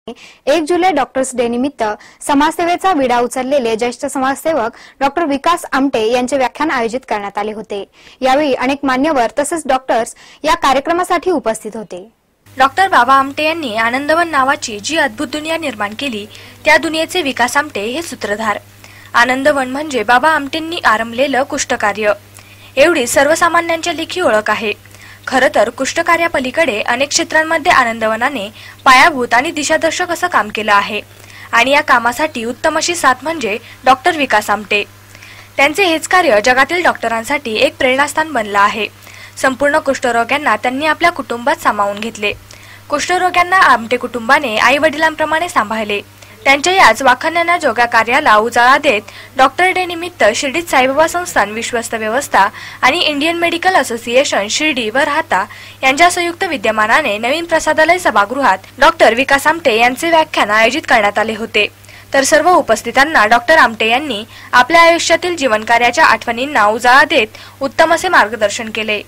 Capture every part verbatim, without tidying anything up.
एक जुलै doctors day निमित्त समाजसेवेचा विडा उचललेले ज्येष्ठ समाजसेवक डॉक्टर विकास आमटे यांचे व्याख्यान आयोजित करण्यात आले होते। यावेळी अनेक मान्यवर तसेच डॉक्टर्स या कार्यक्रमासाठी उपस्थित होते। डॉक्टर बाबा आमटे यांनी आनंदवन नावाची जी अद्भुत दुनिया निर्माण केली त्या दुनियेचे विकास आमटे हे सूत्रधार। आनंदवन म्हणजे बाबा आमटेंनी आरंभलेलं कुष्ठकार्य एवढी सर्वसामान्यांच्या लेखी ओळख आहे। खरं तर कुष्ठकार्यापलीकडे अनेक क्षेत्रांमध्ये आनंदवनाने पायाभूत आणि दिशादर्शक असं काम केलं आहे आणि या कामासाठी उत्तम अशी साथ म्हणजे डॉक्टर विकास आमटे। त्यांचे हेच कार्य जगातील डॉक्टरांसाठी एक प्रेरणास्थान बनलं आहे। संपूर्ण कुष्ठरोग्यांना त्यांनी आपल्या कुटुंबात सामावून घेतले। कुष्ठरोग्यांना आमटे कुटुंबाने आई वडिलांप्रमाणे सांभाळले। त्यांच्या याच वाखाणण्या जोग्या कार्याला उजाळा देत डॉक्टर डे निमित्त शिर्डीत साईबाबा संस्थान विश्वस्त व्यवस्था आणि इंडियन मेडिकल असोसिएशन शिर्डी व राहता यांच्या संयुक्त विद्यमानाने नवीन प्रसादालय सभागृहात डॉक्टर विकास आमटे यांचे व्याख्यान आयोजित करण्यात आले होते। तर सर्व उपस्थितांना डॉक्टर आमटे यांनी आपल्या आयुष्यातील जीवनकार्याच्या आठवणींना उजाळा देत उत्तम असे मार्गदर्शन केले।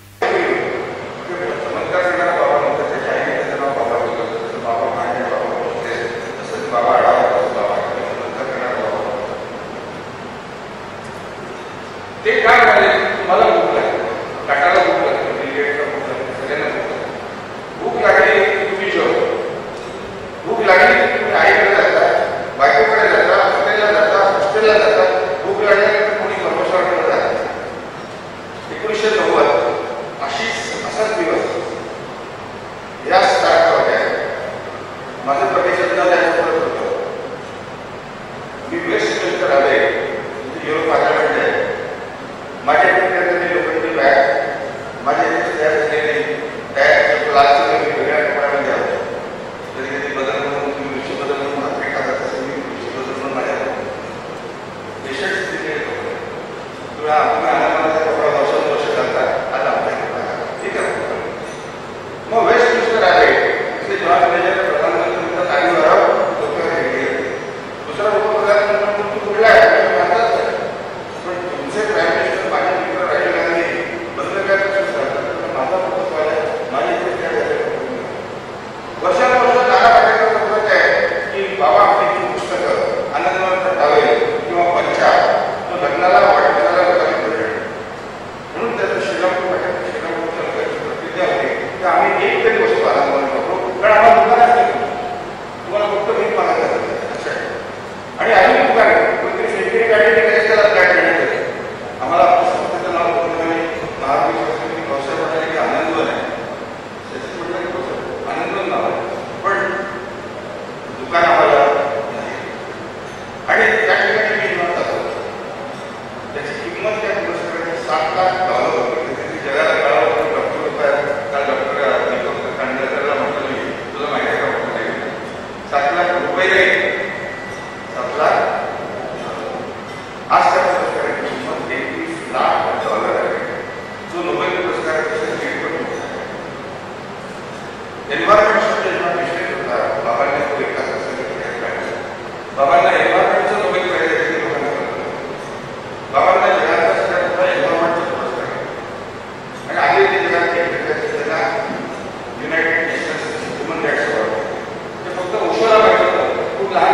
ते काय झाले तुम्हाला भूक लागली, टाकाला भूक लागली, क्रिकेटला भूक लागली, सगळ्यांना भूक लागली। भूक लागली तुम्ही जेवता, भूक लागली तुम्ही आईकडे जाता, बायकोकडे जाता, हॉटेलला जाता, हॉस्टेलला जाता। भूक लागल्यानंतर कोणी कर्मचाऱ्याकडे जाते। एकोणीसशे नव्वद अशी असाच दिवस या स्टार्ट होत्या। माझं प्रदेशात जाण्याचं होतं। मी वेस्ट कोस्टला आले, युरोप पार्लमेंट आहे। माझ्या ठिकाणी लोकांनी बॅग माझ्या तयार झालेली बॅग प्लास्टिक वेगवेगळ्या कपड्यामध्ये आहोत। कधी कधी बदल म्हणून तुम्ही विषय बदल म्हणून हात टाकत असेल, मी विषय बदल म्हणून माझ्या पेशंट्स दिले कपडे किंवा आपण आनंदाचा कपडा वर्षात वर्ष घालतात, आज आपल्या कपडा ठीक आहे। मग वेस्ट कोस्टला आले तिथे जेव्हा मॅनेजर प्रधानमंत्री खाली वराव लोक गेले। दुसरा उपप्रधान म्हणून तू कुठला आहे पण तुमचे प्राईम मिनिस्टर माझ्या मित्र राजीव गांधी बदलण्यात माझा फोकस व्हायला माझी वर्षानुवर्ष नाना पाटेकर फरक आहे की बाबा आमची पुस्तकं आनंदवन ठरावे किंवा पंचा तो लग्नाला वाढदिवसाला लोकांनी भेटेल म्हणून त्याचं श्रीरामपूर पाटील श्रीरामपूरच्या लोकांची प्रतिज्ञा होती की आम्ही एक तरी वस्तू आनंदवन करतो, कारण आम्हाला दुकानात नाही, तुम्हाला फक्त मी मागत जातात आणि अजून दुकान कोणतरी शेतकरी गाडी त्याला फ्लॅट देण्यात येते। आम्हाला संस्थेचं नाव बोलण्याने महाराष्ट्र संस्कृती व्यवसाय वाटायला की आनंदवन आहे, आनंदवन नाव आहे, पण दुकान आम्हाला नाही। आणि त्या ठिकाणी मी म्हणत असतो त्याची किंमत त्या पुरस्काराची सात लाख डॉलर होती। जगाला कळावं डॉक्टर रुपये काल डॉक्टर दीपक खांडेकरला म्हटलं मी तुला माहिती आहे का म्हटलं सात लाख रुपये सात लाख आज त्या पुरस्काराची किंमत एकवीस लाख डॉलर आहे, जो नोबेल पुरस्कार एन्व्हायरमेंट विषय होता। बाबांनी तो विकास बाबांना एन्व्हायरमेंटचा नोबेल प्राइज बाबांना जगाचा सगळ्यात मोठा एन्व्हायरमेंटचा पुरस्कार आणि आधी ते जगात त्याला United Nations human rights award ते फक्त ओशोला माहिती होतं, खूप लहान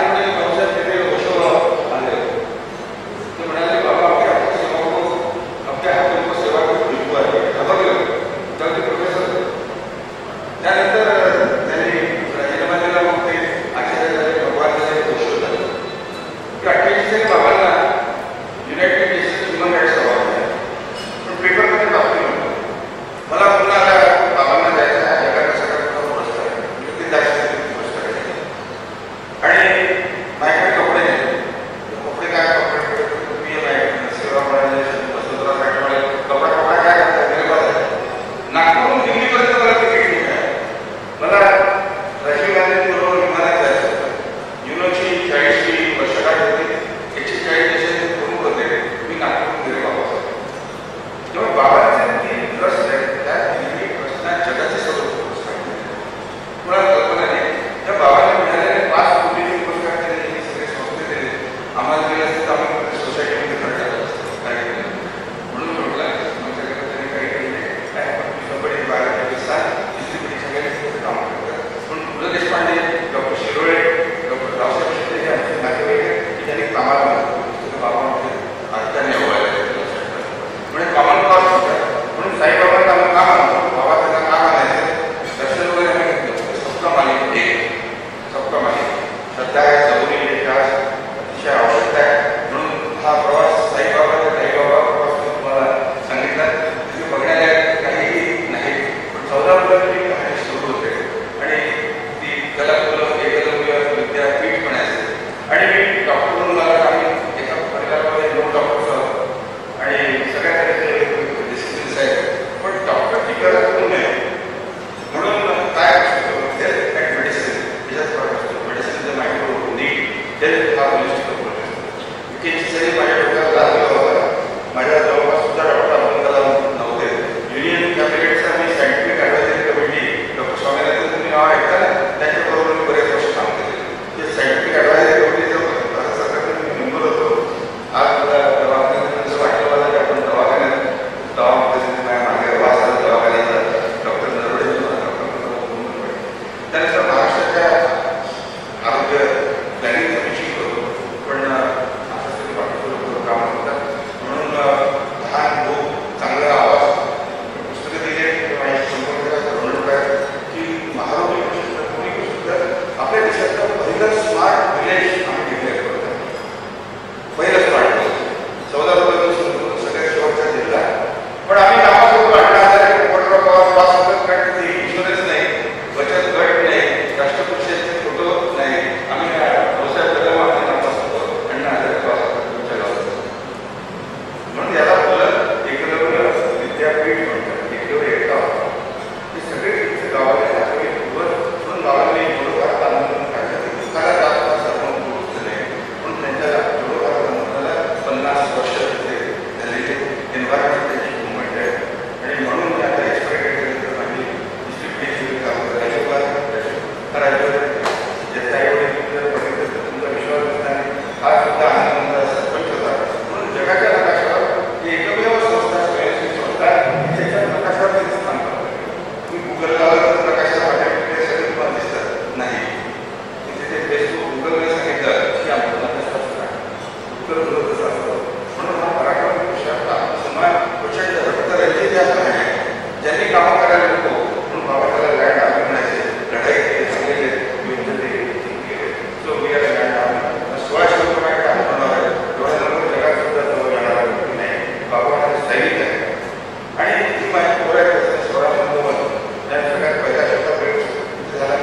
पहिलं स्मार्ट विलेज आम्ही डिक्लेअर करत आहे. पहिलं स्मार्ट विलेज चौदा सगळ्यात शेवटचा जिल्हा. पण आम्ही गावासोबत अठरा हजार वॉटर पॉवर पास होतात कारण ते इन्शुरन्स नाही, बचत गट नाही, राष्ट्रपतीचे फोटो नाही. आम्ही व्यवसाय कदम आपल्या नापास होतो अण्णा हजार पास होतात तुमच्या गावात. म्हणून याला मुलं एकलव्य विद्यापीठ म्हणतात. एकलव्य एकटा हे सगळे गावाला दाखवले म्हणून गावाला थोडंफार आंदोलन काढलं. दुकाला जास्त सर्व गोष्ट नाही म्हणून त्यांच्या थोडंफार आंदोलनाला पन्नास वर्ष झालेले एन्व्हायरमेंट त्याची मुवमेंट आहे. आणि म्हणून आता एक्सपेक्टेड माझी डिस्ट्रिक्ट काम करायचं ज्याचा एवढे बघितलं तर तुमचा विश्वास नाही. हा सुद्धा आनंद सरपंच होता म्हणून जगाच्या नकाशावर एकमेव संस्था स्वयंसेवी संस्था त्याच्या नकाशावर त्यांचं काम करतात. तुम्ही गुगलला नकाशा पाठवले सगळे तुम्हाला दिसतात नाही. तिथे फेसबुक गुगलने सांगितलं की आपण नकाशा असतात गुगल बरोबर असतो. म्हणून हा मराठवाडा समाज प्रचंड रक्तरंजित जास्त आहे. ज्यांनी कामं करायला नको म्हणून बाबा त्याला लँड आम्ही म्हणायचे लढाई केली सांगितले युद्ध केले. सो वी आर लँड आम्ही सोळाशे रुपये काम होणार आहे. एवढ्या लवकर जगात सुद्धा जवळ येणार नाही. बाबा सैनिक आहे आणि ती माझी पोर आहे सोळा नंबर त्या सगळ्यात पहिल्या शब्दात प्रयोग झाला.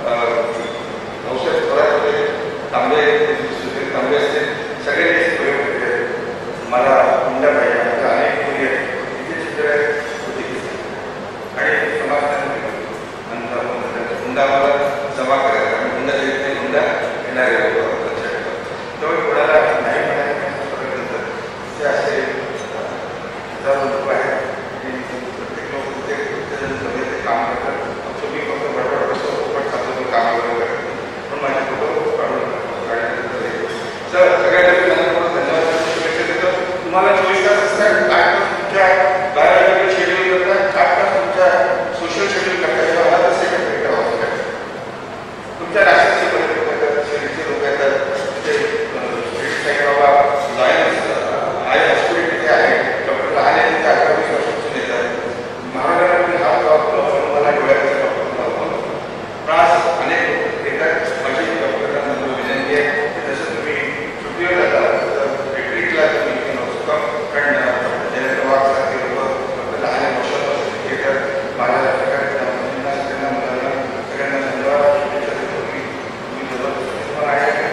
औषध स्वराज्य तांबे तांबे असते सगळे प्रयोग केले. मला हुंडा पाहिजे आमच्या अनेक मुली आहेत तिथे चित्र होती आणि समाजाने हुंडा मला जमा करायचा आणि हुंडा देत नाही हुंडा येणारे तेव्हा कोणाला नाही म्हणायचं ते असे हजारो लोक आहेत की प्रत्येक लोक प्रत्येक ते काम करतात. तुम्ही फक्त बडबड कसं पण चालतो काम वगैरे करत पण माझे फोटो काढून काढण्यात सर सगळ्या धन्यवाद शुभेच्छा देतो. तुम्हाला चोवीस तास असतात आठ तास तुमच्या बायोलॉजिकल शेड्यूल करतात, आठ तास तुमच्या सोशल शेड्यूल करतात. तेव्हा मला तसे भेट व्हावं लागतं. तुमच्या राष्ट्राचे लोक येतात, शहरीचे लोक येतात, तिथे स्ट्रीट बाबा जायला आहे हॉस्पिटल तिथे आहे डॉक्टर लहान आहे तिथे अकरा वीस वर्षापासून येतात. महाराष्ट्रामध्ये हा डॉक्टर मला डोळ्याचा डॉक्टर प्रास अनेक लोक येतात. माझी डॉक्टरांना विनंती आहे की जसं तुम्ही सुट्टीवर जाता ट्रीटला तुम्ही कारण जयंतवागसारखे लोक लहान वर्षापासून येतात. माझ्या सगळ्यांना सगळ्यांना मुलांना सगळ्यांना धन्यवाद शुभेच्छा देतो. मी तुम्ही जवळ तुम्हाला आहे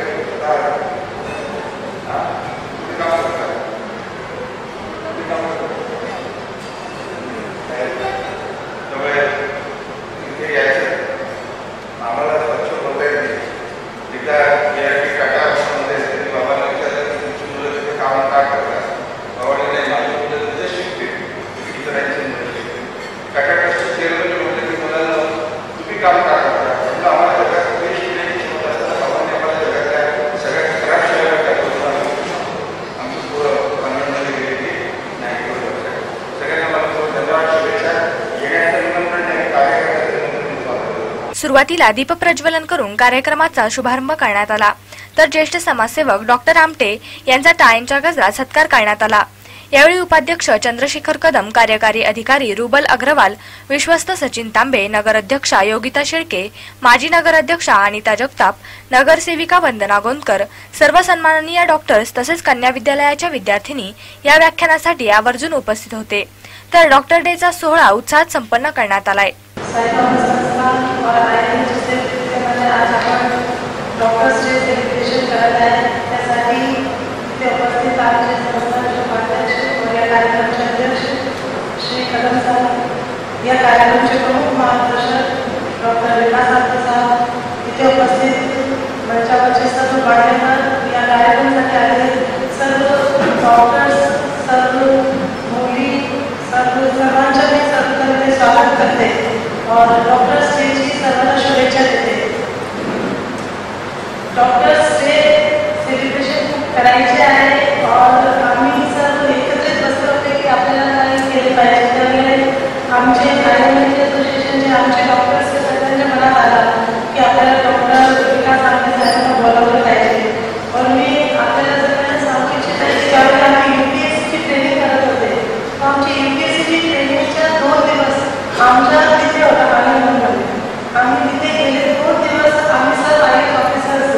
हां तुम्ही काम करता तुम्ही काम करता त्यामुळे इथे यायचं आम्हाला स्वच्छ बोलता येत नाही. एकदा टी टाटा मध्ये त्यांनी बाबांना विचारलं की तुमची मुलं तिथे काम का करतात. बाबाने नाही माझी मुलं तिथे शिकते इतरांची मुलं शिकते. टाटा चेअरमॅन म्हटलं की मुलांना तुम्ही काम का करता म्हणजे आम्हाला जगात कुठे शिकण्याची क्षमता असताना बाबांनी आम्हाला जगातल्या सगळ्यात खराब शहरात टाकलं. आमची पोरं कॉन्व्हेंटमध्ये गेली की नाही बरोबर. सगळ्यांना मला खूप धन्यवाद शुभेच्छा. येण्याचं निमंत्रण नाही कार्य करण्याचं निमंत्रण. सुरुवातीला दीप प्रज्वलन करून कार्यक्रमाचा शुभारंभ करण्यात आला तर ज्येष्ठ समाजसेवक डॉक्टर आमटे यांचा टाळ्यांच्या गजरात सत्कार करण्यात आला. यावेळी उपाध्यक्ष चंद्रशेखर कदम, कार्यकारी अधिकारी रुबल अग्रवाल, विश्वस्त सचिन तांबे, नगराध्यक्षा योगिता शेळके, माजी नगराध्यक्षा अनिता जगताप, नगरसेविका वंदना गोंदकर, सर्व सन्माननीय डॉक्टर्स तसेच कन्या विद्यालयाच्या विद्यार्थिनी या व्याख्यानासाठी आवर्जून उपस्थित होते. तर डॉक्टर डेचा सोहळा उत्साहात संपन्न करण्यात आलाय. डॉक्टर्स डे सेलिब्रेशन करत आहे त्यासाठी इथे उपस्थित आमचे संस्थांचे उपाध्यक्ष व या कार्यक्रमाचे अध्यक्ष श्री कदम साहेब, या कार्यक्रमाचे प्रमुख मार्गदर्शक डॉक्टर विकास आमटे साहेब, इथे उपस्थित मंचावरचे सर्व मान्यवर, या कार्यक्रमासाठी आलेले सर्व डॉक्टर्स, सर्व मुली, सर्व सर्वांचे मी सर्वप्रथम स्वागत करते और डॉक्टर्स डेची सर्वांना शुभेच्छा देते. डॉक्टर्स डे सेलिब्रेशन करायचे आहे और आम्ही सर्व एकत्रित बसलो होते की आपल्याला काय केले पाहिजे. त्यामुळे आमचे आयुर्वेदिक असोसिएशनचे आमचे डॉक्टर्स सगळ्यांच्या मनात आला की आपल्याला डॉक्टर विकास आमटे साहेबांना बोलावलं पाहिजे. और मी आपल्याला सगळ्यांना सांगू इच्छित आहे की त्यावेळी आम्ही यू पी एस सीची ट्रेनिंग करत होते. आमची यू पी एस सीची ट्रेनिंगच्या दोन दिवस आमच्या तिथे होता आनंदमध्ये. आम्ही तिथे गेले दोन दिवस आम्ही सर्व आय एस ऑफिसर्स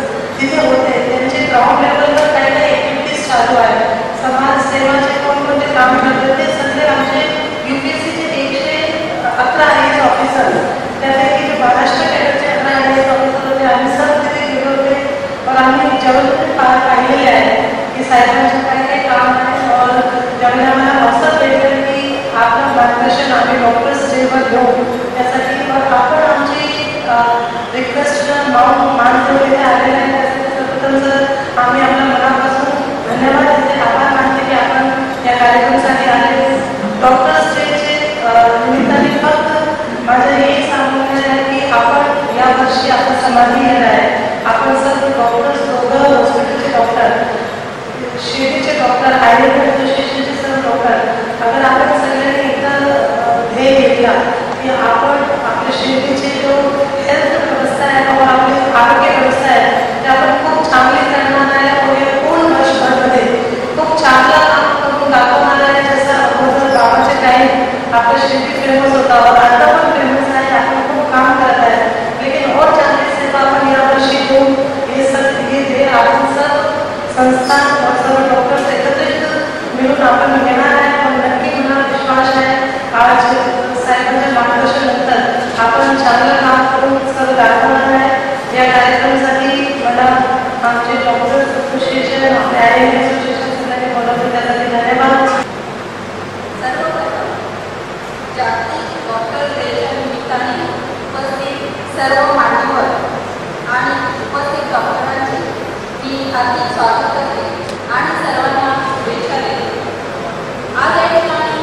साहेबांचं काय काय काम आहे और त्यामुळे आम्हाला असं भेटलं की आपलं मार्गदर्शन आम्ही डॉक्टर्स जेव्हा घेऊ त्यासाठी आपण आमची रिक्वेस्ट माऊन मान जोडलेले आलेले आहे त्यासाठी सर्वप्रथम जर आम्ही आपल्या मनापासून धन्यवाद देते आभार मानते की आपण या कार्यक्रमासाठी आलेले डॉक्टर्स डेचे निमित्ताने फक्त माझं हे सांगणं आहे की आपण यावर्षी आपला समाधी येणार आहे आपण सर्व डॉक्टर्स दोघं हॉस्पिटलचे डॉक्टर शिर्डीचे डॉक्टर आयुर्वेद असोसिएशनचे सर्व डॉक्टर अगर आपण सगळ्यांनी एकदा ध्येय घेतला की आपण आपल्या शिर्डीचे जो हेल्थ व्यवस्था आहे किंवा आपली आरोग्य व्यवस्था आहे ते आपण खूप चांगली करणार आहे पुढे पूर्ण वर्षभरमध्ये खूप चांगलं काम करून दाखवणार आहे जसं अगोदर बाबाचे टाईम आपलं शिर्डी फेमस होता और आता पण फेमस आहे आपण खूप काम करत आहे लेकिन और चांगली सेवा आपण यावर्षी देऊन हे सब हे जे आपण सर्व संस्थान और सर्व डॉक्टर्स एकत्रित मिळून आपण घेणार आहे पण नक्की मला विश्वास आहे आज साहेबांच्या मार्गदर्शनानंतर आपण चांगलं काम करून सर्व दाखवणार आहे या कार्यक्रमासाठी मला आमचे डॉक्टर्स असोसिएशन आपले आयुर्वेद असोसिएशन सगळ्यांनी बोलवलं त्यासाठी धन्यवाद. सर्वप्रथम जागतिक डॉक्टर डेच्या निमित्ताने उपस्थित सर्व मान्यवर आणि उपस्थित डॉक्टरांचे मी हार्दिक स्वागत करते आणि सर्वांना शुभेच्छा देते. आज या ठिकाणी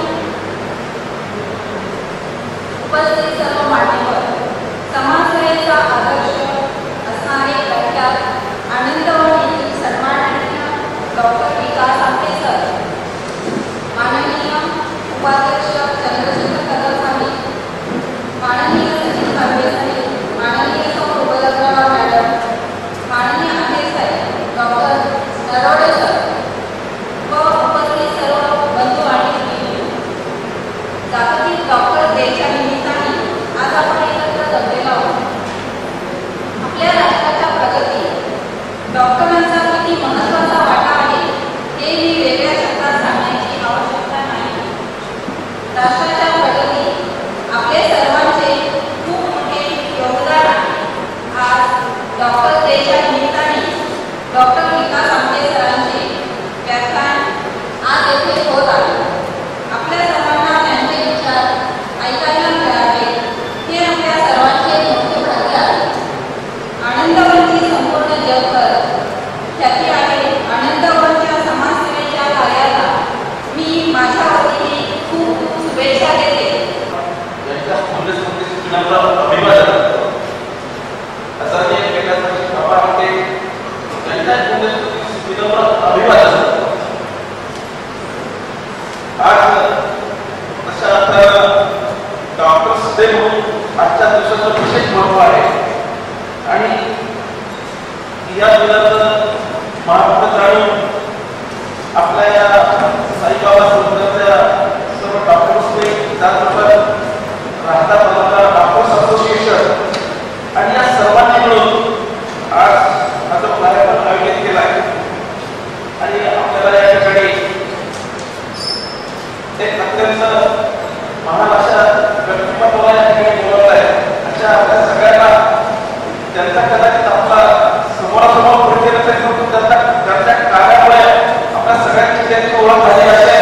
उपस्थित सर्व मान्यवर समाजसेवेचा आदर्श असणारे प्रख्यात आनंदवन येथील सन्माननीय डॉक्टर विकास आमटे सर, माननीय उपाध्यक्ष चंद्रशेखर कदम साहेब, माननीय सचिन खांबे साहेब, माननीय सौ रुबलराव मॅडम, माननीय आहे साहेब डॉक्टर नरोडे सर व उपस्थित सर्व बंधू आणि भगिनी. जागतिक डॉक्टर डेच्या निमित्ताने आज आपण एकत्र जमलेलो आहोत. आपल्या राष्ट्राच्या प्रगतीत डॉक्टरांचा किती महत्त्वाचा वाटा आहे हे मी वेगळ्या शब्दात सांगण्याची आवश्यकता नाही. राष्ट्राच्या प्रगतीत आपले सर्वांचे खूप मोठे योगदान आहे. आज डॉक्टर डेच्या निमित्ताने डॉक्टर विकास आमटे सरांचे व्याख्यान आज येथे होत आहे. आपल्या सर्वांना त्यांचे विचार ऐकायला मिळाले हे आपल्या सर्वांचे मोठे भाग्य आहे. आनंदवनची संपूर्ण जगभर ख्याती आहे. आनंदवनच्या समाजसेवेच्या कार्याला मी माझ्या वतीने खूप खूप शुभेच्छा देते. डॉक्टर्स डे म्हणून आजच्या दिवसाचं विशेष महत्व आहे आणि या दिनाचं महत्व जाणून आपल्या या साईबाबा संस्थेच्या सर्व डॉक्टर्सने त्याचबरोबर राहता बनवता डॉक्टर्स असोसिएशन आणि या सर्वांनी मिळून आज हा जो कार्यक्रम आयोजित केला आहे आणि आपल्याला या ठिकाणी एक अत्यंत महान अशा व्यक्तिमत्वाला या ठिकाणी बोलवलं आहे. अशा आपल्या सगळ्यांना त्यांचा कदाचित आपला समोरासमोर परिचय नसेल परंतु त्यांचा त्यांच्या कार्यामुळे आपल्या सगळ्यांची त्यांची ओळख झाली असे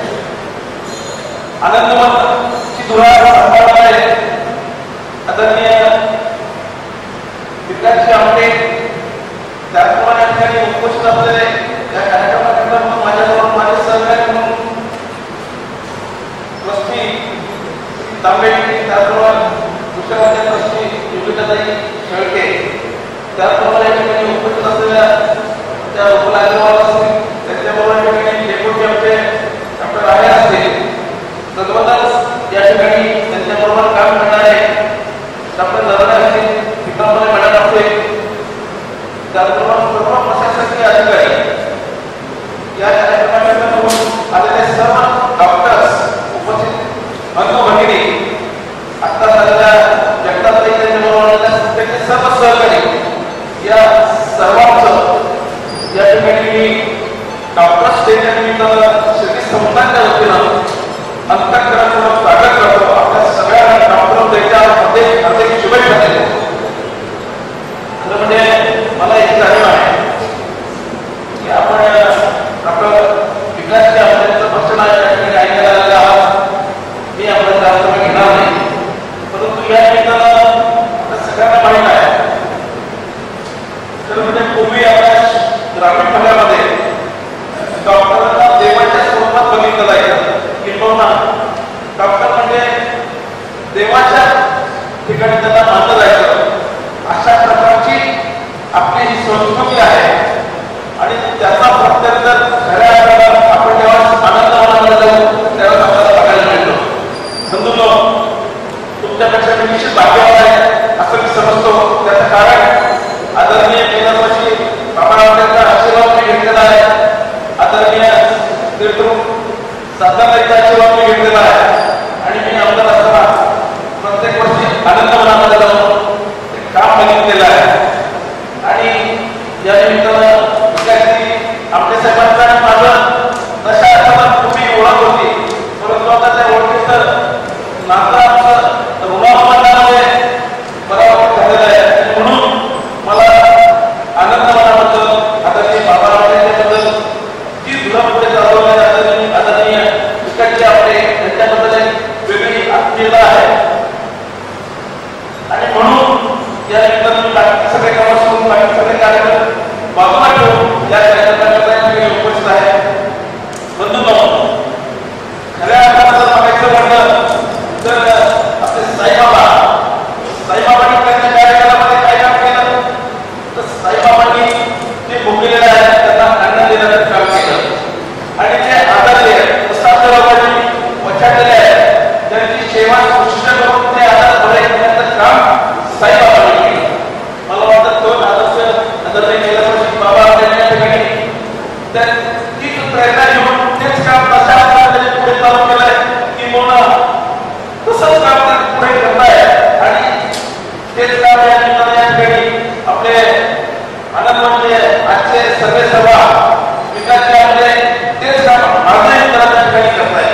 आनंदवनची धुरा सांभाळणारे आदरणीय विकासजी आमटे त्याचप्रमाणे या ठिकाणी उपस्थित असलेले या कार्यक्रमात म्हणून माझ्याबरोबर माझे सहकारी म्हणून ट्रस्टी तांबे, त्याचबरोबर दुसऱ्या माझ्या ट्रस्टी योगिताताई शेळके, त्याचप्रमाणे या ठिकाणी उपस्थित असलेल्या त्या उपलाजीवाल असतील त्यांच्याबरोबर या ठिकाणी डेप्युटी आमचे डॉक्टर आहे असतील तद्वतच या ठिकाणी त्यांच्याबरोबर काम करणारे डॉक्टर नरडे असतील विक्रमराव मॅडम असतील त्याचबरोबर सर्व प्रशासकीय अधिकारी या कार्यक्रमात आलेले सर्व डॉक्टर्स उपस्थित बंधू भगिनी आता झालेल्या जगताताई त्यांच्याबरोबर आलेल्या संस्थेचे सर्व सहकारी या सर्वांचं या ठिकाणी मी डॉक्टर्स डेच्या निमित्तानं शिर्डी संस्थांच्या वतीनं अंतःकरणापूर्वक स्वागत करतो. आपल्या सगळ्यांना डॉक्टर डेच्या मध्ये हार्दिक शुभेच्छा देतो. म्हणजे मला एक जाणीव आहे की आपण ग्रामीण भागामध्ये डॉक्टरांना देवाच्या स्वरूपात बघितलं जायचं. किंबहुना डॉक्टर म्हणजे देवाच्या ठिकाणी त्यांना मानलं जायचं. अशा प्रकारची आपली ही संस्कृती आहे आणि त्याचा प्रत्यंतर खऱ्या अर्थानं आपण जेव्हा आनंदवनामध्ये जाऊ तेव्हा आपल्याला बघायला मिळतो. बंधूंनो, तुमच्यापेक्षा मी निश्चित भाग्यवान आहे असं मी समजतो. त्याचं कारण आदरणीय केंद्रवासी बाबारावांचा आशीर्वाद मी घेतलेला आहे. आदरणीय साताराचा आशीर्वाद मी घेतलेला आहे आणि मी आमदार असताना प्रत्येक वर्षी आनंदवनामध्ये जाऊन काम बघितलेलं आहे. आणि या निमित्तानं विद्यार्थी आपल्या साहेबांचा आणि माझं तशा अर्थानं तुम्ही ओळख होती, परंतु आता त्या ओळखीचं नातं आमचं ऋणानुबंधामध्ये बराबर झालेलं आहे. म्हणून मला आनंदवनाबद्दल आदरणीय बाबाराव यांच्याबद्दल जी धुरा पुढे चालवली आहे, आदरणीय आदरणीय विकासजी आपले त्यांच्याबद्दल एक वेगळी आत्मीयता आहे. आणि म्हणून या निमित्तानं बाकी सगळे कामं सोडून बाकी सगळे कार्यक्रम बाजूला ठेवून या कार्यक्रमाला उपस्थित आहे. बंधूंनो, खऱ्या अर्थानं जर बघायचं म्हटलं तर आपले साईबाबा साईबाबांनी त्यांच्या कार्यक्रमामध्ये काय काम केलं तर साईबाबांनी जे भोगलेले आहेत त्यांना अन्न देण्याचं काम केलं आणि जे आधारले प्रसादरावांनी वचारलेले आहेत त्यांची सेवा उत्कृष्ट करून ते आधार बरे करण्याचं काम साईबाबांनी केलं. मला वाटतं तो आदर्श आदरणीय केंद्रवासी बाबा आपल्या ठिकाणी तर तीच प्रेरणा घेऊन तेच काम तशा प्रकारे पुढे चालू केलंय की मोना तसंच काम ते पुढे करताय आणि तेच काम या निमित्तानं या ठिकाणी आपले आनंद म्हणजे आजचे सर्वे सभा विकासचे तेच काम आजही त्या ठिकाणी करताय.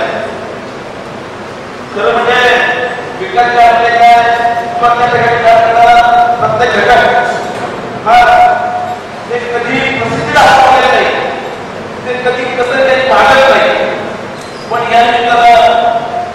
खरं म्हणजे विकासचे आपले काय किंवा त्या ठिकाणी काम करणारा प्रत्येक घटक हा ते कधी प्रसिद्धीला हरवले नाही, ते कधी कसं काही मागत नाही. पण या निमित्तानं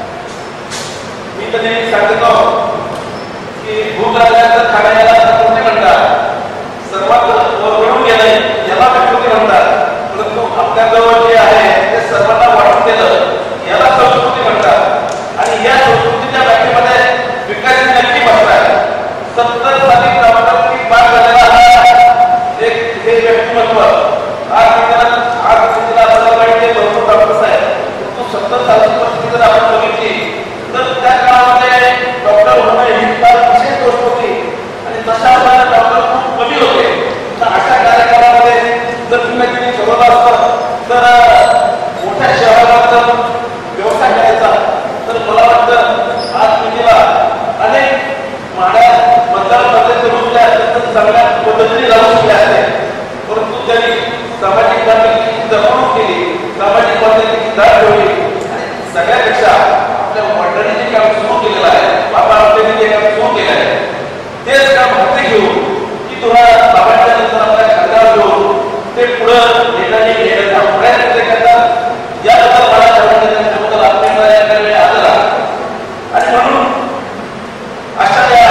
मी कधी सांगतो की भूक लागल्यानंतर खाण्याला कोणते म्हणतात, सर्वात वळून गेले याला प्रकृती म्हणतात, परंतु आपल्याजवळ जे आहे ते सर्वांना वाटून दिलं याला संस्कृती म्हणतात. आणि या संस्कृतीच्या व्याख्येमध्ये विकास नक्की बसतात. सत्तर साली प्रमाणात पार झालेला एक हे व्यक्तिमत्व आज आज तिला आपल्याला पाहिजे भरपूर डॉक्टर्स आहेत. तो सत्तर सालची परिस्थिती जर आपण बघितली तर त्या काळामध्ये डॉक्टर होणं ही फार विशेष गोष्ट होती आणि तशा आपल्याला डॉक्टर खूप कमी होते. तर अशा कार्यक्रमामध्ये जर तुम्ही तिने ठरवलं असतं तर मोठ्या शहरात जर व्यवसाय करायचा तर मला वाटतं आज पिढीला अनेक माड्या मतदारांमध्ये करून दिल्या असतात, चांगल्या पद्धतीने लावून दिल्या असते. परंतु त्यांनी सामाजिक बांधिलकीची जपणूक केली, सामाजिक बांधिलकीची दाद ठेवली आणि सगळ्यापेक्षा आपल्या मंडळीने जे काम सुरू केलेलं आहे, बाबा आपल्याने जे काम सुरू केलं आहे तेच काम हाती घेऊन की तुला बाबांच्या नंतर आपल्या खांद्यावर घेऊन ते पुढं नेण्याने घेण्याचा प्रयत्न ते करतात. याबद्दल मला त्याबद्दल आपल्याला आदर आहे. आणि म्हणून अशा या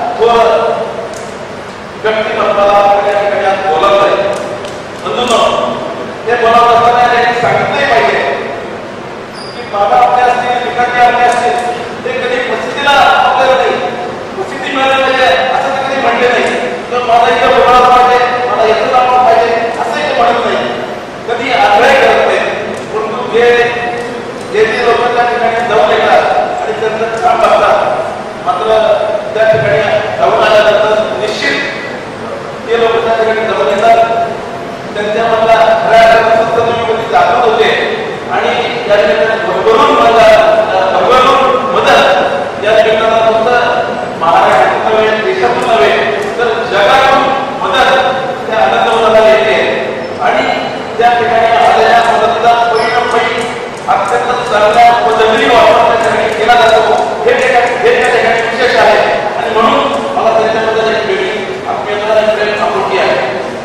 व्यक्तिमत्वाला आपल्या ठिकाणी बोलावलं आहे. बंधूंनो, ते बोलावत असताना त्यांनी सांगितलंही पाहिजे की बाबा आपल्या असतील, विकासजी आपले असतील, ते कधी प्रसिद्धीला आपल्याला नाही, प्रसिद्धी मिळाली पाहिजे असं ते कधी म्हणले नाही. तर मला इथं बोलावलं पाहिजे, मला येतं लावलं पाहिजे असंही ते म्हणत नाही, कधी आग्रह करत नाही. परंतु जे जे जे लोक त्या ठिकाणी जाऊन येतात आणि त्यांचं काम बघतात, मात्र त्या ठिकाणी जाऊन आल्यानंतर निश्चित ते लोक त्या ठिकाणी जाऊन येतात. त्यांच्यामधला खऱ्या अर्थाने जागृत होते आणि या ठिकाणी भरभरून भरभरून मदत या ठिकाणी फक्त महाराष्ट्रातून नव्हे, देशातून नव्हे तर जगातून मदत त्या आनंदवनाला येते. आणि त्या ठिकाणी आलेल्या मदतीचा परिणाम अत्यंत चांगल्या पद्धतीने वापर त्या ठिकाणी केला जातो. हे हे त्या ठिकाणी विशेष आहे आणि म्हणून मला त्यांच्याबद्दल एक वेगळी आत्मीयता आणि प्रेम आपुलकी आहे.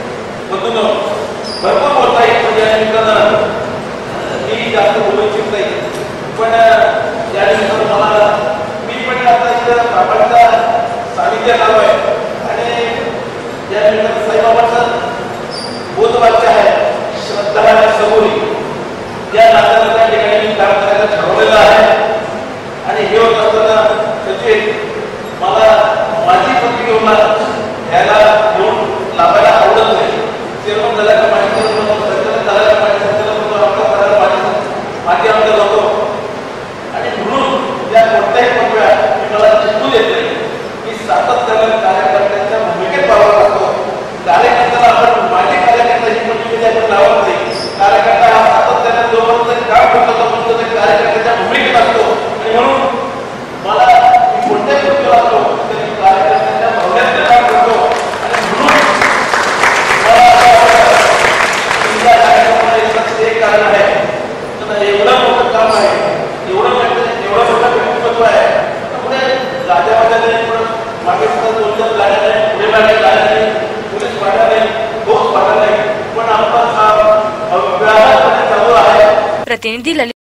प्रतिनिधी ललित